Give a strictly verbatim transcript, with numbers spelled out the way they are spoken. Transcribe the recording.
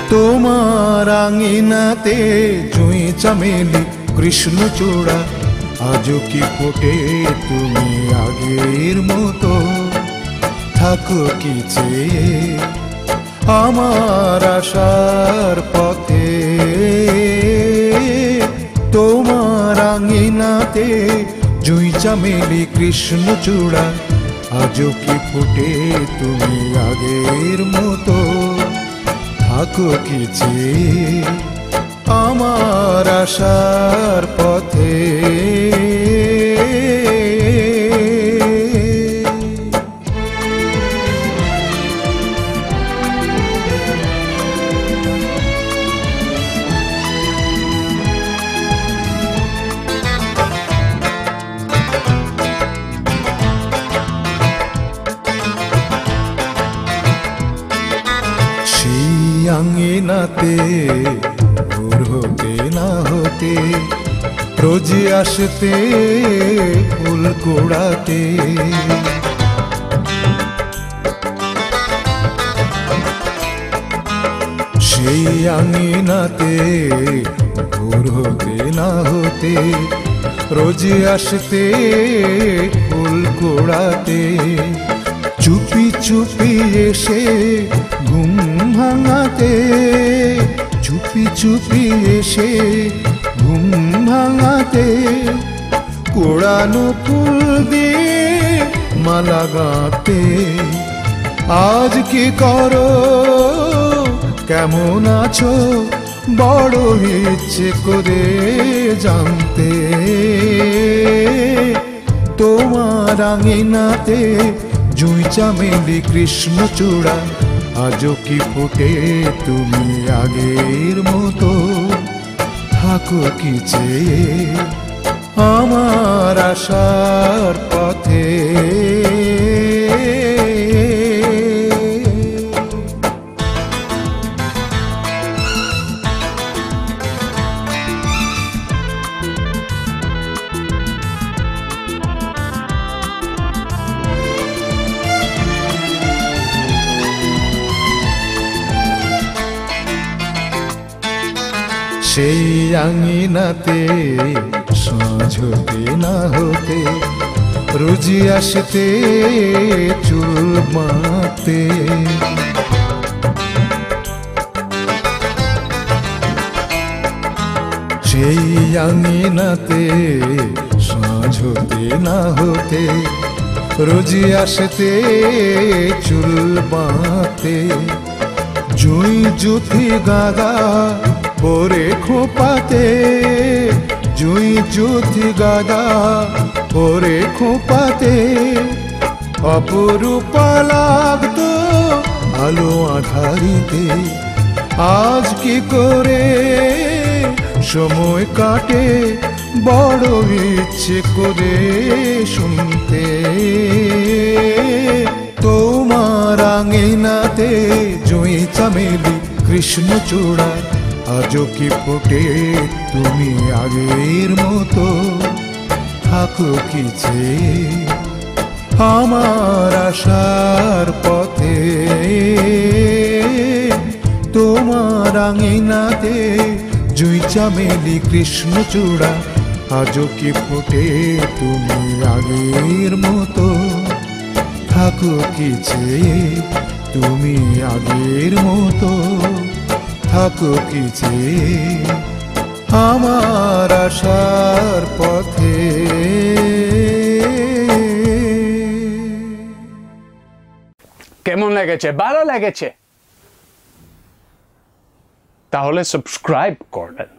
তোমার আঙিনাতে জুঁই চামেলি কৃষ্ণচূড়া আজও কি ফোটে তুমি আগের মতো থাকো কি চেয়ে আমার আশার পথে তোমার আঙিনাতে জুঁই চামেলি কৃষ্ণচূড়া আজও কি ফোটে তুমি আগের মতো থাকো কি চেয়ে আমার আশার পথে আঙিনাতে ভোর হতে না হতে রোজ আসতে ফুল কুড়াতে সেই আঙিনাতে ভোর হতে না হতে রোজ আসতে ফুল কুড়াতে চুপি চুপি এসে ঘুম ভাঙাতে চুপি চুপি এসে ঘুম ভাঙাতে কোড়ানো ফুল দিয়ে মালা গাঁতে আজ কি করো কেমন আছো বড় ইচ্ছে করে জানতে তোমার আঙিনাতে জুঁই চামেলি কৃষ্ণচূড়া আজও কি ফোটে তুমি আগের মতো থাকো কি চেয়ে আমার আশার পথে সেই আঙিনাতে সাঁঝ হতে না হতে রোজি আসতে চুল মাতে সেই আঙিনাতে সাঁঝ হতে না হতে রোজি আসতে চুল বাঁধতে জুঁই জুথি গাদা পরে খোপাতে জুঁই জুথি গাদা পরে খোপাতে অপরূপা লাগতো আলো আধারিতে আজ কি করে সময় কাটে বড় ইচ্ছে করে শুনতে তোমার আঙিনাতে জুঁই চামেলি কৃষ্ণচূড়া আজও কি ফোটে তুমি আগের মতো থাকো কি চেয়ে আমার আশার পথে তোমার আঙিনাতে জুঁই চামেলি কৃষ্ণচূড়া আজও কি ফোটে তুমি আগের মতো থাকো কি চেয়ে তুমি আগের মতো থাকো কি চেয়ে আমার আশার পথে কেমন লেগেছে? ভালো লেগেছে? তাহলে সাবস্ক্রাইব করবেন।